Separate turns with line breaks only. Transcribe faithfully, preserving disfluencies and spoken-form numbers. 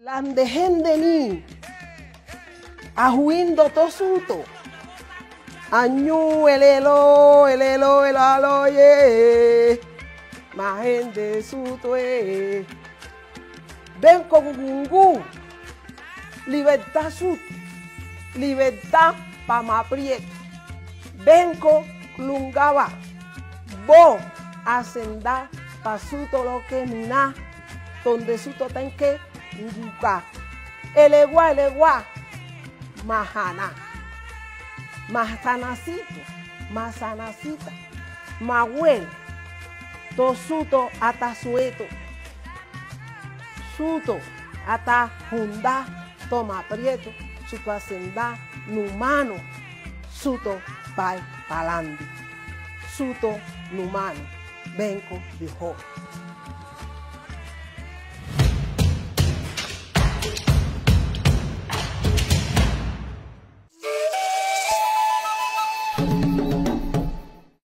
Landejen de ni, ajuindo tosuto, añu elelo, elelo, elalo, ye, majende suto, eh. Ven con gungu, libertad sut, libertad pa maprieto, ven con lungaba, bo, asenda, pa suto lo que mina, donde suto tenque, nguka, elegua, elegua, mahana, masanacito, masanacita, mahuel, tosuto ata sueto, suto ata junda, toma prieto, suto asenda, numano, suto pai palandi, suto numano, venco dijo.